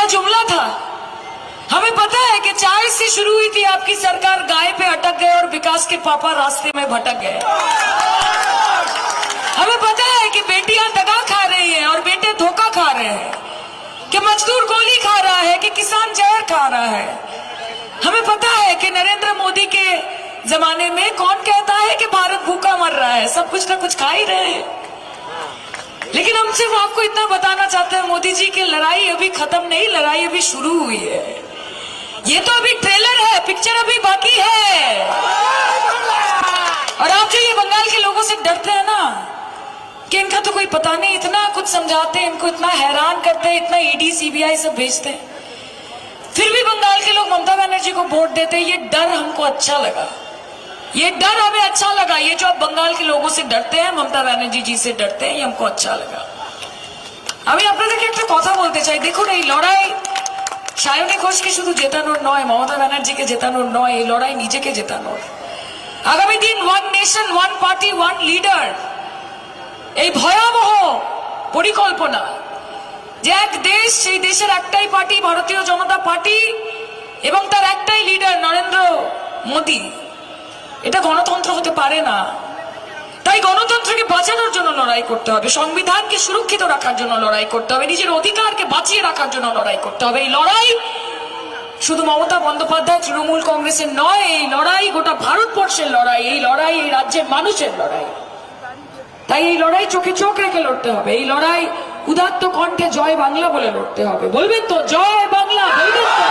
जुमला था। हमें पता है कि चाय से शुरू हुई थी आपकी सरकार, गाय पे अटक गए और विकास के पापा रास्ते में भटक गए। हमें पता है कि बेटियां दगा खा रही हैं और बेटे धोखा खा रहे हैं, कि मजदूर गोली खा रहा है, कि किसान जहर खा रहा है। हमें पता है कि नरेंद्र मोदी के जमाने में कौन कहता है कि भारत भूखा मर रहा है, सब कुछ ना कुछ खा ही रहे हैं। लेकिन हम सिर्फ आपको इतना बताना चाहते हैं मोदी जी की लड़ाई अभी खत्म नहीं, लड़ाई अभी शुरू हुई है। ये तो अभी ट्रेलर है, पिक्चर अभी बाकी है। और आप जो ये बंगाल के लोगों से डरते हैं ना कि इनका तो कोई पता नहीं, इतना कुछ समझाते हैं, इनको इतना हैरान करते हैं, इतना ईडी सीबीआई सब भेजते हैं, फिर भी बंगाल के लोग ममता बनर्जी को वोट देते हैं। ये डर हमको अच्छा लगा, ये डर हमें अच्छा लगा। ये जो आप बंगाल के लोगों से डरते हैं, ममता बनर्जी जी से डरते हैं, ये हमको अच्छा लगा। আমি আপনাদেরকে একটা কথা বলতে চাই, দেখুন এই লড়াই সায়নী ঘোষকে শুধু জেতানোর নয়, মমতা ব্যানার্জিকে জেতানোর নয়, এই লড়াই নিজেকে জেতানোর। আগামী দিন one nation one party one leader, এই ভয়াবহ পরিকল্পনা যে এক দেশ, সেই দেশের একটাই পার্টি ভারতীয় জনতা পার্টি এবং তার একটাই লিডার নরেন্দ্র মোদি, এটা গণতন্ত্র হতে পারে না। তাই গণতন্ত্রকে বাঁচানোর জন্য লড়াই করতে হবে, সংবিধানকে সুরক্ষিত রাখার জন্য লড়াই করতে হবে, নিজের অধিকারকে বাঁচিয়ে রাখার জন্য লড়াই করতে হবে। এই লড়াই শুধু মমতা বন্দ্যোপাধ্যায় তৃণমূল কংগ্রেসের নয়, এই লড়াই গোটা ভারতবর্ষের লড়াই, এই লড়াই এই রাজ্যের মানুষের লড়াই। তাই এই লড়াই চোখে চোখ রেখে লড়তে হবে, এই লড়াই উদাত্ত কণ্ঠে জয় বাংলা বলে লড়তে হবে। বলবেন তো জয় বাংলা? বলবেন তো?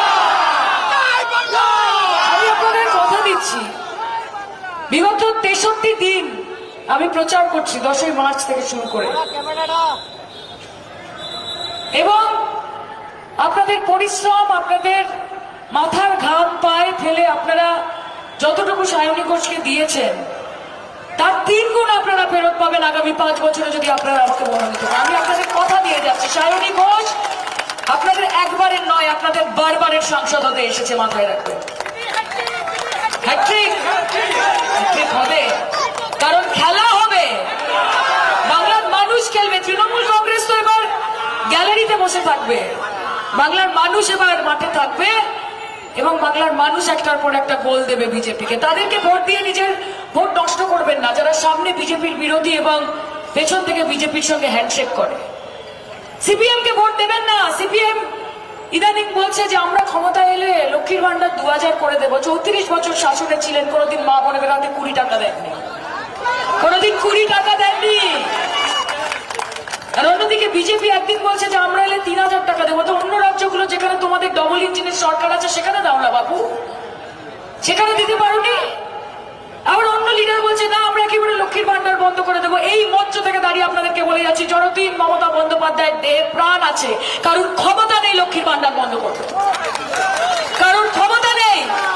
আমি আপনাদের কথা দিচ্ছি, বিগত 63 দিন আমি প্রচার করছি 10ই মার্চ থেকে শুরু করে, এবং আপনাদের পরিশ্রম, আপনাদের মাথার ঘাম পায়ে ফেলে আপনারা যতটুকু সায়নী ঘোষকে দিয়েছেন তার 3 গুণ আপনারা ফেরত পাবেন আগামী 5 বছরে যদি আপনারা আমাকে মনোনীত করেন। আমি আপনাদের কথা দিয়ে যাচ্ছি, সায়নী ঘোষ আপনাদের একবারের নয়, আপনাদের বারবারের সাংসদ হতে এসেছে, মাথায় রাখবেন। হ্যাট্রিক হবে, কারণ খেলা হবে, বাংলার মানুষ খেলবে। তৃণমূল কংগ্রেস তো এবার গ্যালারিতে বসে থাকবে, বাংলার মানুষ এবার মাঠে থাকবে এবং বাংলার মানুষ একটার পর একটা গোল দেবে বিজেপিকে। তাদেরকে ভোট দিয়ে নিজের ভোট নষ্ট করবেন না, যারা সামনে বিজেপির বিরোধী এবং পেছন থেকে বিজেপির সঙ্গে হ্যান্ডশেক করে। সিপিএম কে ভোট দেবেন না। সিপিএম ইদানিং বলছে যে আমরা ক্ষমতা এলে লক্ষ্মীর ভান্ডার 2000 করে দেবো। 34 বছর শাসনে ছিলেন, কোনোদিন মা বোনের হাতে 20 টাকা দেননি, কোনোদিন 20 টাকা দেননি। আর অন্যদিকে বিজেপি একদিন বলছে যে আমরা এলে 3000 টাকা দেবো। তো অন্য রাজ্যগুলো যেখানে তোমাদের ডবল ইঞ্জিনের সরকার আছে সেখানে দাও না বাবু, সেখানে দিতে পারোনি। আবার অন্য লিডার বলছে না আমরা একেবারে লক্ষ্মীর ভান্ডার বন্ধ করে দেবো। এই মঞ্চ থেকে দাঁড়িয়ে আপনাদেরকে বলে যাচ্ছি, যতদিন মমতা বন্দ্যোপাধ্যায়ের দেহে প্রাণ আছে কারণ ক্ষমতা নেই লক্ষ্মীর ভান্ডার বন্ধ করতে, কারণ ক্ষমতা নেই।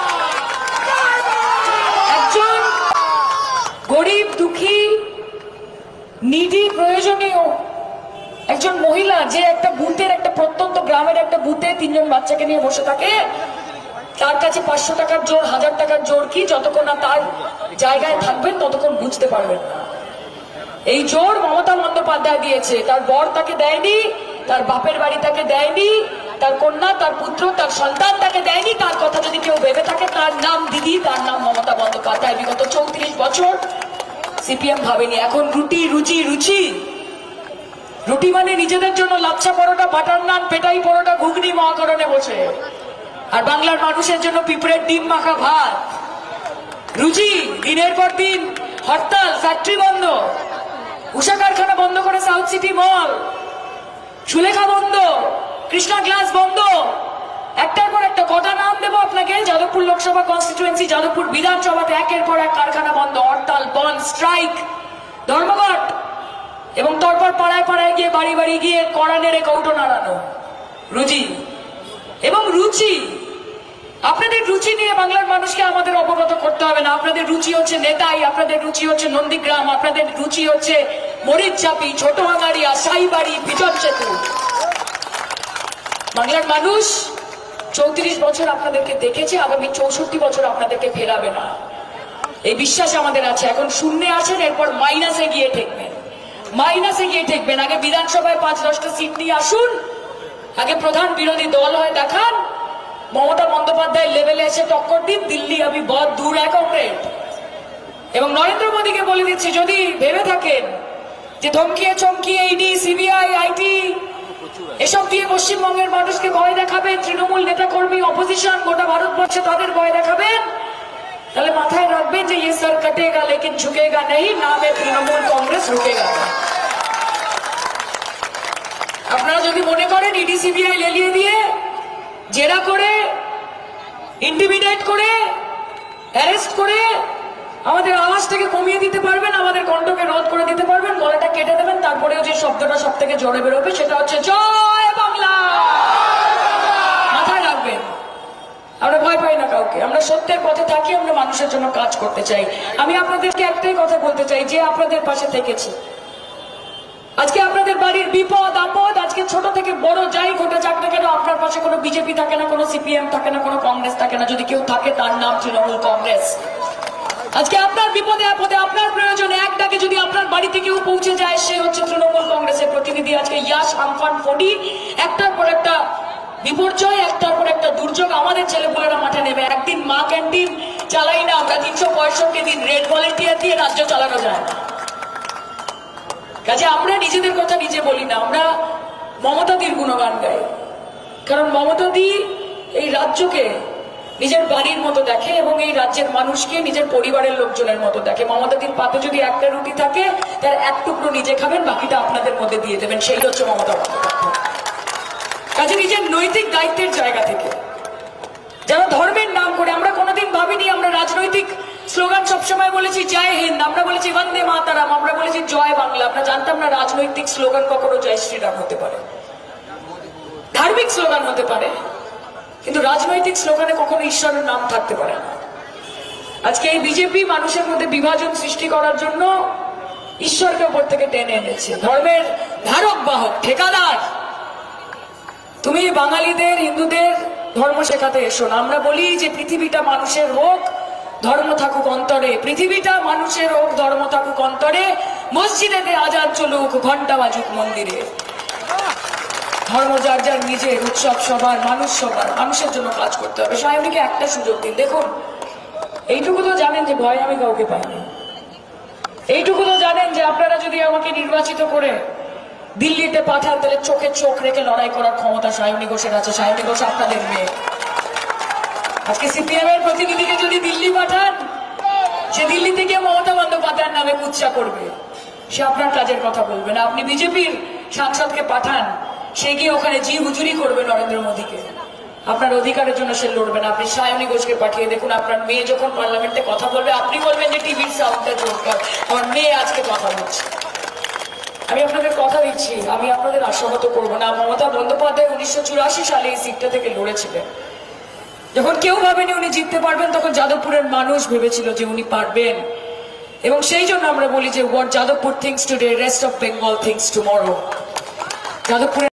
একজন গরিব দুঃখী নিডি প্রয়োজনীয় একজন মহিলা যে একটা বুথের, একটা প্রত্যন্ত গ্রামের একটা বুথে 3 জন বাচ্চাকে নিয়ে বসে থাকে, তার কাছে 500 টাকার জোর, 1000 টাকার জোর কি, যতক্ষণ না তার জায়গায় থাকবেন ততক্ষণ বুঝতে পারবেন না। এই জোর মমতা বন্দ্যোপাধ্যায় দিয়েছে, তার বর তাকে দেয়নি, তার বাপের বাড়ি তাকে দেয়নি, তার কন্যা, তার পুত্র, তার সন্তান তাকে দেয়নি। তার কথা যদি কেউ ভেবে থাকে, তার নাম দিদি, তার নাম মমতা বন্দ্যোপাধ্যায়। বিগত 34 বছর সিপিএম ভাবেনি। এখন রুটি, রুচি, রুচি, রুটি মানে নিজেদের জন্য লাচ্ছা পরোটা, বাটার নান, পেটাই পরোটা, ঘুগনি মহাকরণে বসে, আর বাংলার মানুষের জন্য পিঁপড়ের ডিম মাখা ভাত। রুচি, দিনের পর দিন হরতাল, ফ্যাক্টরি বন্ধ, উষা কারখানা বন্ধ করে সাউথ সিটি মল, সুলেখা বন্ধ, কৃষ্ণা গ্লাস বন্ধ, একটার পর একটা। কটা নাম দেবো আপনাকে? যাদবপুর লোকসভা কনস্টিটুয়েন্সি, যাদবপুর বিধানসভাতে একের পর এক কারখানা বন্ধ, হরতাল, বন্ধ, স্ট্রাইক, ধর্মঘট, এবং তারপর পাড়ায় পাড়ায় গিয়ে, বাড়ি বাড়ি গিয়ে কড়া নেড়ে কৌটো নাড়ানো। রুচি এবং রুচি, আপনাদের রুচি নিয়ে বাংলার মানুষকে আমাদের অবগত করতে হবে না। আপনাদের রুচি হচ্ছে নেতাই, আপনাদের রুচি হচ্ছে নন্দীগ্রাম, আপনাদের রুচি হচ্ছে মরিচচাপি, ছোট আঙারিয়া, সাইবাড়ি, বিজন সেতু। বাংলার মানুষ 34 বছর আপনাদেরকে দেখেছে, আগামী 64 বছর আপনাদেরকে ফেরাবে না, এই বিশ্বাস আমাদের আছে। এখন শূন্যে আছেন, এরপর মাইনাসে গিয়ে ঠেকবেন, মাইনাসে গিয়ে ঠেকবেন। আগে বিধানসভায় 5-10টা সিট নিয়ে আসুন, আগে প্রধান বিরোধী দল হয় দেখান, মমতা বন্দ্যোপাধ্যায় লেভেলে এসে টক্কর দিন, দিল্লি আমি বহুত দূর এক কমরেড। এবং নরেন্দ্র মোদীকে বলে দিচ্ছি, যদি ভেবে থাকেন যে ধমকিয়ে চমকিয়ে ইডি, সিবিআই, আইটি এসব দিয়ে পশ্চিমবঙ্গের মানুষকে ভয় দেখাবেন, তৃণমূল নেতা কর্মী, অপোজিশন গোটা ভারতবর্ষে তাদের ভয় দেখাবেন, তাহলে মাথায় রাখবেন যে ये सर कटेगा लेकिन झुकेगा नहीं, नाम है तृणमूल कांग्रेस, रुकेगा। আপনারা যদি মনে করেন ইডি সিবিআই লেলিয়ে দিয়ে জেরা করে, ইন্টিমিডেট করে, অ্যারেস্ট করে আমাদের আওয়াজটাকে কমিয়ে দিতে পারবেন, আমাদের কণ্ঠকে রোধ করে দিতে পারবেন, গলাটা কেটে দেবেন, তারপরেও যে শব্দটা সব থেকে জোরে বেরোবে সেটা হচ্ছে জয় বাংলা। মাথায় রাখবেন, আমরা ভয় পাই না কাউকে, আমরা সত্যের পথে থাকি, আমরা মানুষের জন্য কাজ করতে চাই। আমি আপনাদেরকে একটাই কথা বলতে চাই, যে আপনাদের পাশে থেকেছি, আজকে আপনাদের বাড়ির বিপদ আপদ, আজকে ছোট থেকে বড় যাই ঘটে যাক না কেন, আপনার পাশে কোনো বিজেপি থাকে না, কোনো সিপিএম থাকে না, কোনো কংগ্রেস থাকে না, যদি কেউ থাকে তার নাম তৃণমূল কংগ্রেস। আজকে আপনার বিপদে আপদে, আপনার প্রয়োজনে এক ডাকে যদি আপনার বাড়িতে কেউ পৌঁছে যায়, সে হচ্ছে তৃণমূল কংগ্রেসের প্রতিনিধি। আজকে ইয়াস, আমফান, ফোনি, একটার পর একটা বিপর্যয়, একটার পর একটা দুর্যোগ, আমাদের ছেলেপুলেরা মাঠে নেবে। একদিন মা ক্যান্টিন চালাই না আমরা, 365 দিন রেড ভলেন্টিয়ার দিয়ে রাজ্য চালানো যায় না। কাজে আমরা নিজেদের কথা নিজে বলি না, আমরা মমতাদির গুণগান গাই, কারণ মমতাদি এই রাজ্যকে নিজের বাড়ির মতো দেখে এবং এই রাজ্যের মানুষকে নিজের পরিবারের লোকজনের মতো দেখে। মমতাদির পাতে যদি একটা রুটি থাকে, তার এক টুকরো নিজে খাবেন, বাকিটা আপনাদের মধ্যে দিয়ে দেবেন, সেই হচ্ছে মমতা বন্দ্যোপাধ্যায়। কাজে নিজের নৈতিক দায়িত্বের জায়গা থেকে, যারা ধর্মের নাম করে, আমরা কোনোদিন ভাবিনি, আমরা রাজনৈতিক স্লোগান সবসময় বলেছি জয় হিন্দ, আমরা বলেছি বন্দে মাতারাম, আমরা বলেছি জয় বাংলা। আমরা জানতাম না রাজনৈতিক স্লোগান কখনো জয় শ্রীরাম হতে পারে, ধার্মিক স্লোগান হতে পারে, কিন্তু রাজনৈতিক স্লোগানে কখনো ঈশ্বরের নাম থাকতে পারে না। আজকে এই বিজেপি মানুষের মধ্যে বিভাজন সৃষ্টি করার জন্য ঈশ্বরকে উপর থেকে টেনে এনেছে। ধর্মের ধারক বাহক, ঠিকাদার, তুমি বাঙালিদের, হিন্দুদের ধর্ম শেখাতে এসো না। আমরা বলি যে পৃথিবীটা মানুষের হোক, ধর্ম থাকুক অন্তরে, পৃথিবীটা মানুষের হোক, ধর্ম থাকুক অন্তরে, মসজিদে আজান চলুক, ঘন্টা বাজুক মন্দিরে। ধর্ম যার যার নিজের, উৎসব সবার, মানুষ সবার, মানুষের জন্য কাজ করতে হবে। সায়নীকে একটা সুযোগ দিন। দেখুন, এইটুকু তো জানেন যে ভয় আমি কাউকে পাইনি, এইটুকু তো জানেন যে আপনারা যদি আমাকে নির্বাচিত করে দিল্লিতে পাঠান, তাহলে চোখে চোখ রেখে লড়াই করার ক্ষমতা সায়নী ঘোষের আছে। সায়নী ঘোষ আপনাদের মেয়ে। আজকে সিপিএম এর প্রতিনিধিকে যদি দিল্লি পাঠান, সে দিল্লি থেকে মমতা বন্দ্যোপাধ্যায়ের নামে কুৎসা করবে, সে আপনার কাজের কথা বলবে না। আপনি বিজেপির সাংসদকে পাঠান, সে গিয়ে ওখানে জি হুজুরি করবে নরেন্দ্র মোদীকে, আপনার অধিকারের জন্য সে লড়বে না। আপনি সায়নী ঘোষকে পাঠিয়ে দেখুন, আপনার মেয়ে যখন পার্লামেন্টে কথা বলবে, আপনি বলবেন যে টিভির সাউন্ডটা জোর কর, আমার মেয়ে আজকে কথা বলছে। আমি আপনাদের কথা দিচ্ছি, আমি আপনাদের আশাহত করবো না। মমতা বন্দ্যোপাধ্যায় 1984 সালে এই সিটটা থেকে লড়েছিলেন। যখন কেউ ভাবেনি উনি জিততে পারবেন, তখন যাদবপুরের মানুষ ভেবেছিল যে উনি পারবেন। এবং সেই জন্য আমরা বলি যে what Jadavpur thinks today, rest of Bengal thinks tomorrow। যাদবপুরের